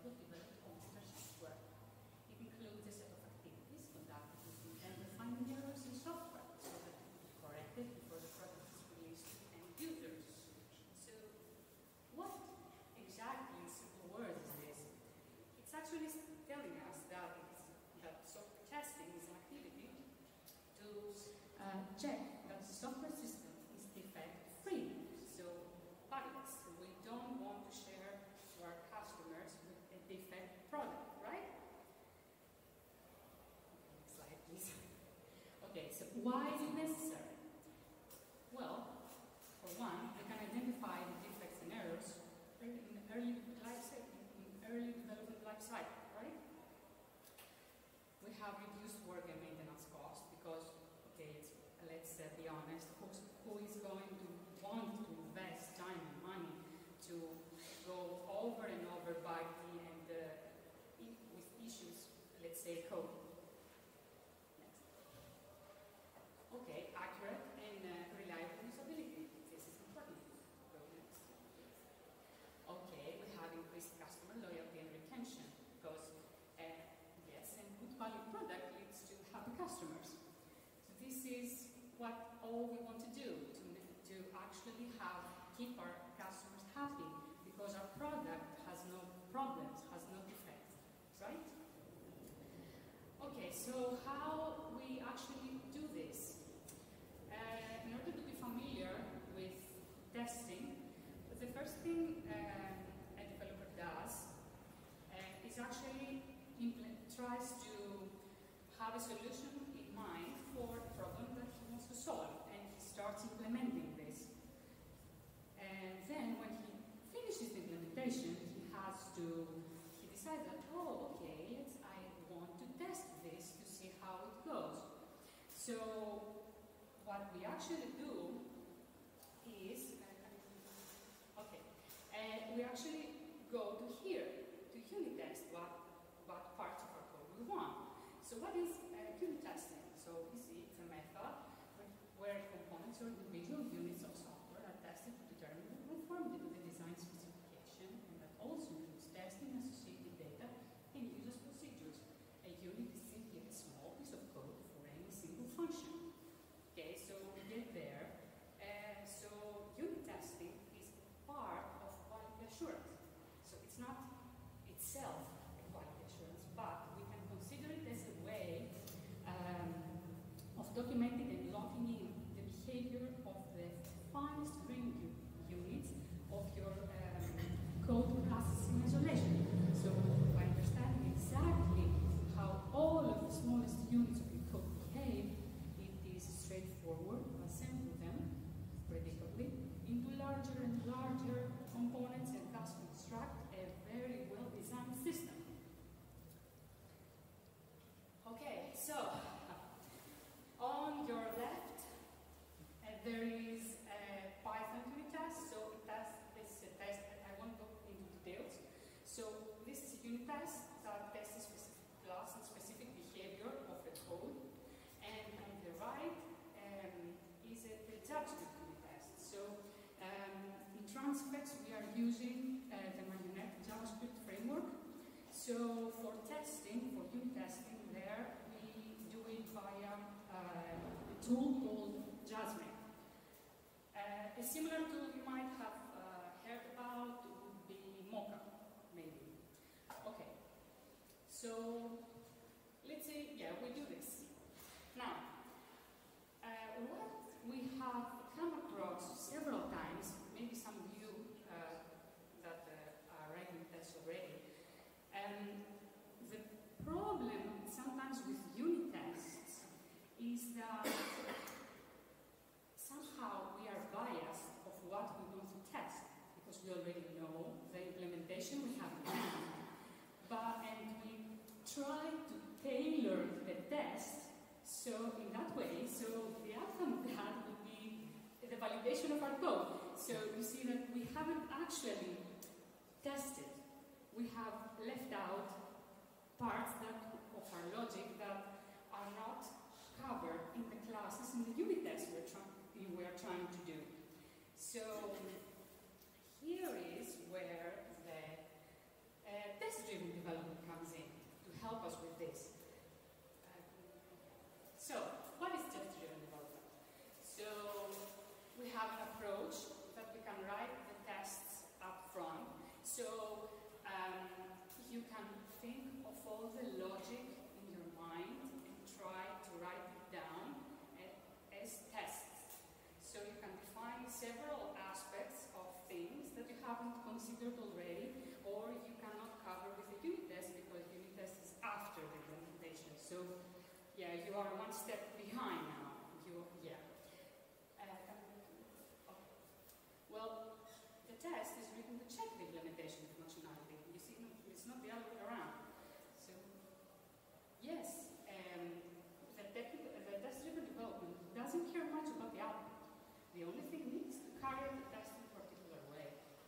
will develop computer software. It includes a set of activities conducted with the intent of finding errors in software so that it can be corrected before the product is released to end users. So, what exactly, in simple words, is this? It's actually telling us that software testing is an activity to check that the software system is defect-free, so bugless. We don't want to share to our customers with a defect product, right? Next slide, please. Okay, so why is it necessary? Well, for one, we can identify the defects and errors in early development life cycle, right? We have reduced work and maintenance costs because, okay, let's be honest, who is going to want to invest time and money to go over and over bugging and with issues, let's say code. Next. Okay, accurate and reliable usability. This is important. Go next. Okay, we have increased customer loyalty and retention because, yes, and good value product leads to happy customers. So this is what all we want to do, to actually keep our customers happy, because our product has no problems, has no defects, right? Okay, so how we actually do this? In order to be familiar with testing, the first thing a developer does is actually tries to have a solution in mind for a problem that he wants to solve, and he starts implementing this. And then when he finishes the implementation, he decides that, oh, okay, I want to test this to see how it goes. So what we actually do is, we actually go to here, to unit test what parts of our code we want. So what is unit testing? So you see, it's a method where components or individual units of software are tested to determine the conformity to the design specification, and that also includes testing associated data and user procedures. A unit is simply a small piece of code for any single function. Okay, so we get there. So unit testing is part of quality assurance. So it's not itself a quality assurance, but we can consider it as a way of documenting and logging in the behavior of the finest grained units of your code processing isolation. So by understanding exactly how all of the smallest units of your code behave, it is straightforward to assemble them predictably into larger and larger components and thus construct a very well-designed system. Okay, so on your left there is a Python unit test. So this is a test that I won't go into details. So this is a unit test that tests a specific class and specific behavior of the code. And on the right is the JavaScript unit test. So in Transifex we are using the Marionette JavaScript framework. So for testing, for unit testing there, we do it via a tool called Jasmine. A similar tool you might have heard about would be Mocha, maybe. Okay, so let's say, yeah, we do this. Now, what we have come across several times, maybe some of you that are writing tests already, the problem sometimes with unit tests is that somehow we are biased of what we want to test, because we already know the implementation we have in mind. And we try to tailor the test so in that way, so the outcome of that would be the validation of our code. So you see that we haven't actually tested. We have left out parts of our logic that are not covered in the classes in the unit test we are trying to do. So here is where the test-driven So, yeah, you are one step behind now. Okay. Well, the test is written to check the implementation of functionality. You see, it's not the other way around. So, yes, the test-driven development doesn't care much about the output. The only thing is to carry out the test in a particular way.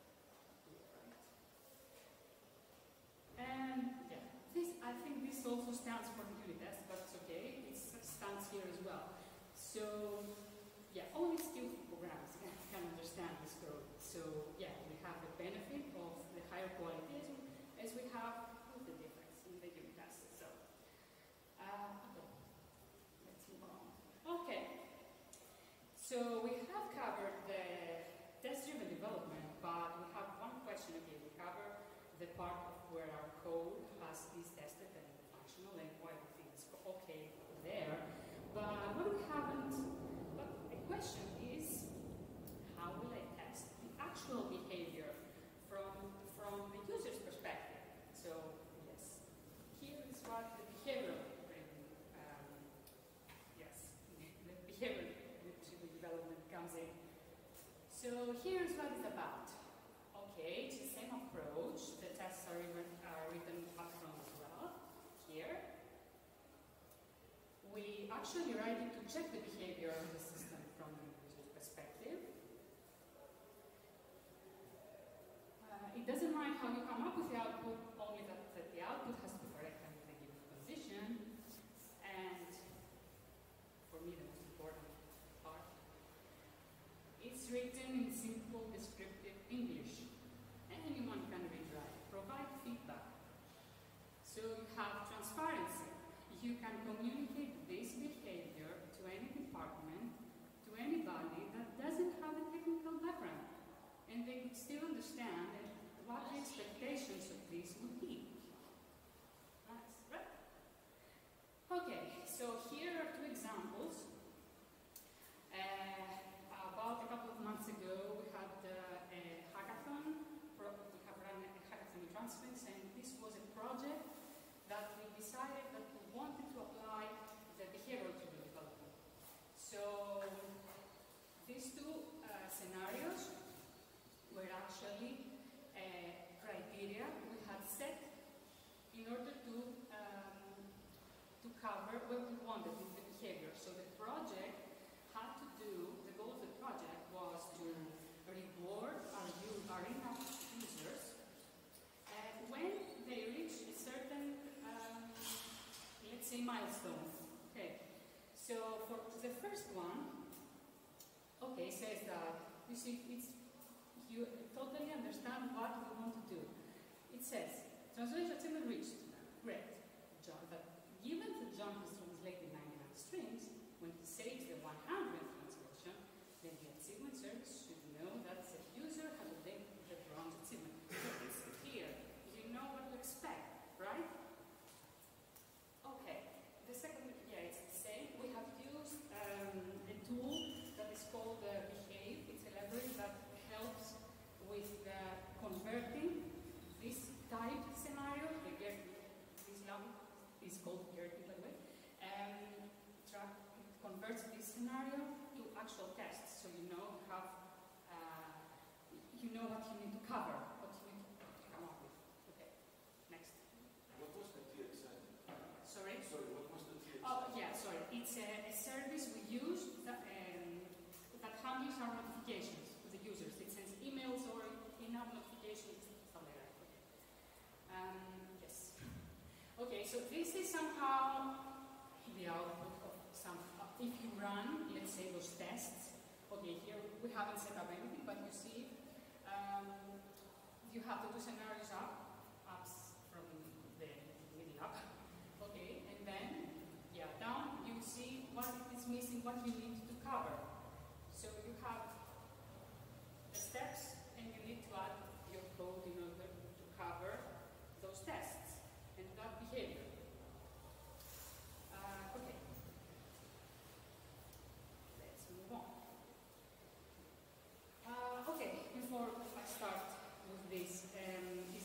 Right? And yeah, I think this also stands for the unit test, but it's okay. It stands here as well. So yeah, only skillful programmers can understand this code. So yeah, we have the benefit of the higher quality as we have with the defects in the unit test. So okay, let's move on. Okay, so we have covered the test-driven development, but we have one question. Okay, we cover the part of where our code is tested and functional and everything is okay there. But what we haven't, but the question is, how will I test the actual behavior from the user's perspective? So yes, here is what the behavioral development comes in. So here's what it's about. Okay, it's the same approach. The tests are written upfront as well. Here, we actually write it to check the behavior of the system from the user's perspective. It doesn't mind how you come up with the output, only that the output has to be correct and in a given position. And for me, the most important part, it's written in simple, descriptive English. Anyone can read right. Provide feedback. So you have transparency. You can communicate this behavior to any department, to anybody that doesn't have a technical background. And they could still understand what the expectations of this would be. Nice, right? Okay, so here are two examples. About a couple of months ago, we had a hackathon. We have run a hackathon in Transifex, and this was a project that we decided that we wanted to apply the behavioral development. So these two scenarios were actually criteria we had set in order to cover what we wanted with the behavior. So the project had to do, the goal of the project was to reward our in-app users when they reach a certain, let's say, milestone. Okay. So for the first one, okay, says that you see, you totally understand what we want to do. It says translation achievement reached. Great. But given the John has translated 99 strings, when he saves the 100th translation, then the achievement service should know that the user has obtained the bronze achievement. It's clear. You know what to expect, right? Okay. The second, yeah, it's the same. We have used a tool that is called Behaviour. It's a library that helps with converting this type scenario. This lab is called Gertie, by the way. It converts this scenario to actual tests, so you know what you need to cover, what you need to come up with. Okay, next. What was the TXN? Sorry? Sorry, what was the TXN? Oh, yeah, sorry. It's a service we use that handles our notifications to the users. It sends emails or in-app notifications, stuff like that. Okay. Yes. Okay, so this is somehow the output of some. If you run, let's say, those tests. Okay, here we haven't set up anything, but you see, you have the two scenarios ups from the middle up. Okay, and then, yeah, down you see what is missing, what you need to cover. So you have the steps, and you need to add your code in order to cover those tests and that behavior. Okay. Let's move on. Okay, before I start with this,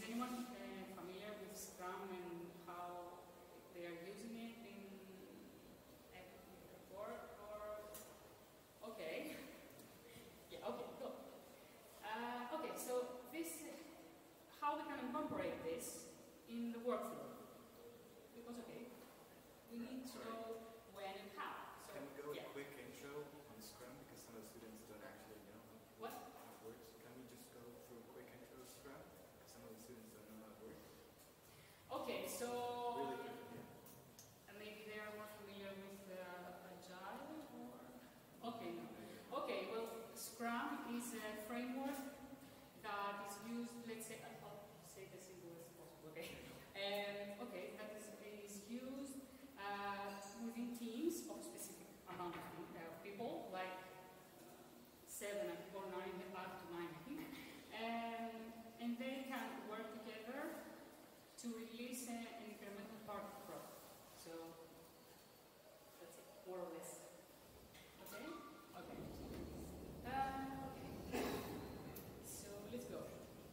Scrum is a framework that is used, let's say, I'll say it as simple as possible, okay? Okay, that is used within teams of specific amount of people, like 7 or 9, up to 9, I think. And they can work together to release an incremental part of the product. So that's it, more or less. Okay? Okay. Okay. So let's go.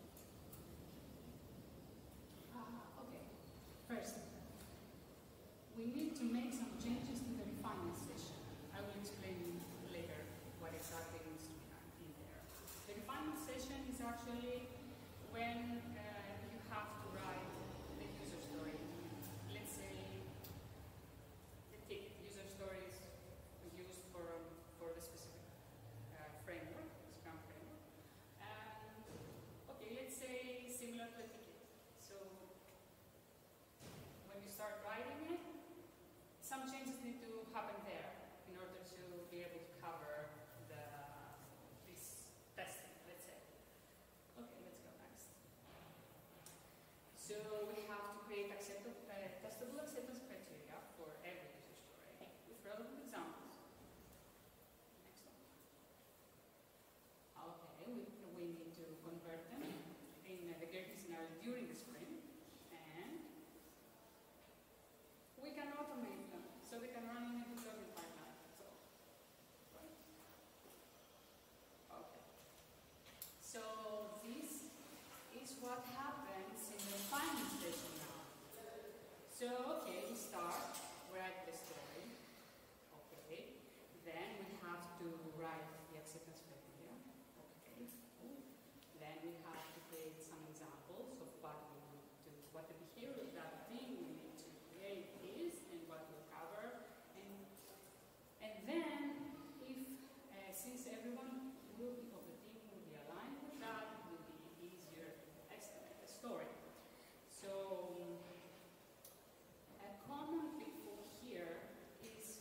Okay. First, we need to make some changes to the refinement session. I will explain later what exactly needs to be done in there. The refinement session is actually when you have to write the user story. Let's say the user story is used for the specific framework, Scrum framework. Okay, let's say similar to a ticket. So when you start writing it, some changes need to happen there in order to be able to cover this testing, let's say. Okay, let's go next. So we have to create testable acceptance criteria for every user story with relevant examples. Next one. Okay, we need to convert them in the getting scenario during the sprint, and we can automate them so they can run in a deployment pipeline. So, right? Okay. So this is what happens in the refinement station now. So, okay, we start, write the story. Okay. Then we have to write the acceptance criteria. Okay. Then we have to create some examples of what we need to, what the behavior of that thing we need to create is and what we'll cover. And then, if since everyone will be of the team will be aligned with that, it will be easier to estimate the story. So a common pitfall here is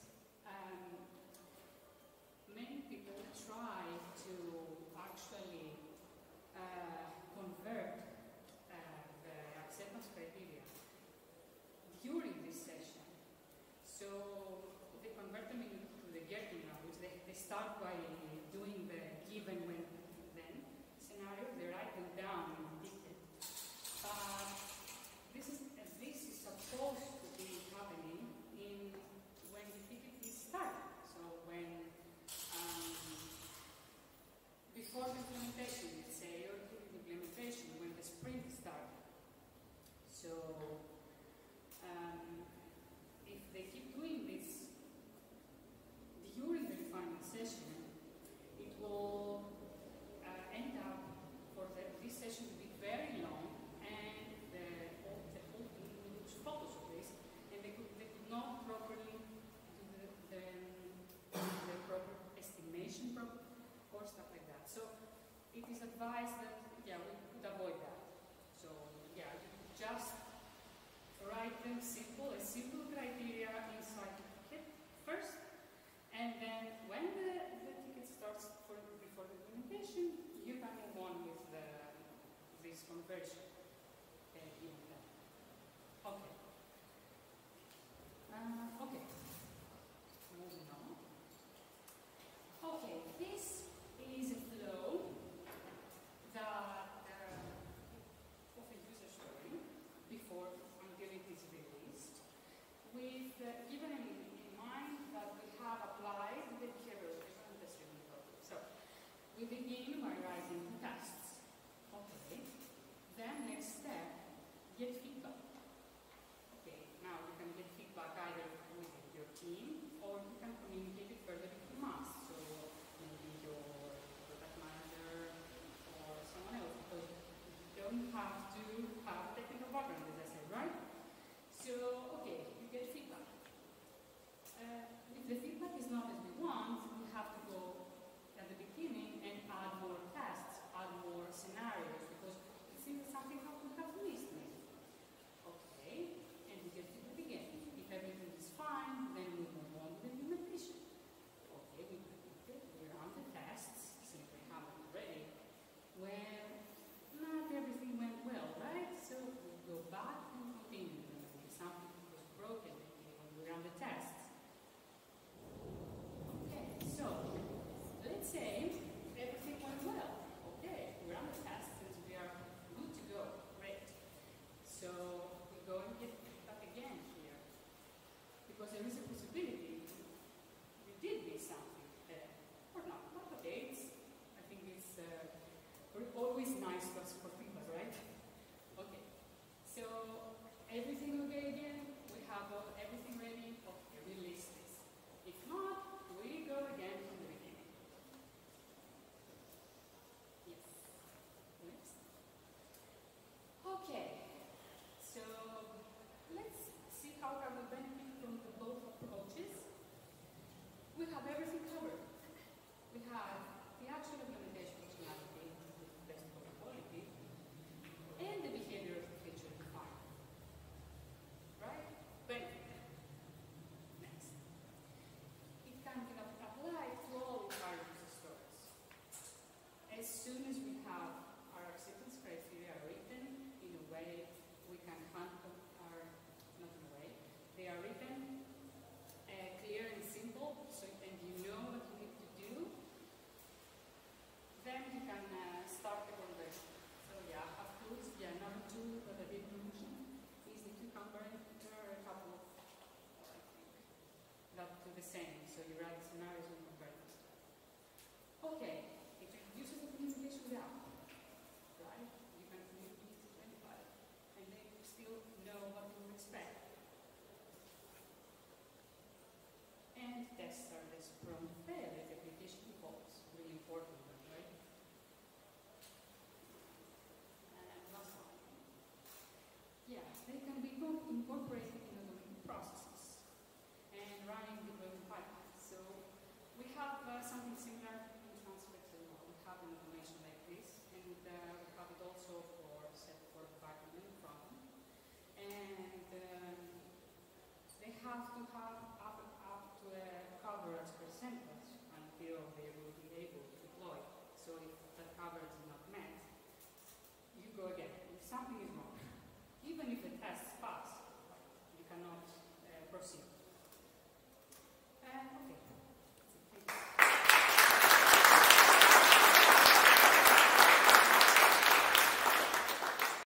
many people try to actually convert the acceptance criteria during this session. So they convert them into the getting language. They start by doing the given when then scenario. They write them down in the ticket. This is supposed to be happening when the ticket is started. So when before the implementation, let's say, or during the implementation, when the sprint started. So if they keep doing this during the refinement session, it will end up for this session to be very long, and the whole team will lose focus of this, and they could not properly do the proper estimation or stuff like that. So it is advised that we could avoid that. So you just write them simple criteria inside the ticket first, and then when the ticket starts before the implementation, you can move on with this conversion. Okay. Okay. Moving on. Okay, this is a flow that of a user story until it is released, with given in mind that we have applied the behavior and testing method. So we begin by writing tests. Okay. Then next step, get feedback. Okay. Now you can get feedback either within your team or you can communicate it further from us. So maybe your product manager or someone else, because you don't have to have technical background, as I said, right? So, okay, you get feedback. If the feedback is not as we want, we have to go at the beginning and add more tests, add more same. So you write the scenarios and compare them. Okay.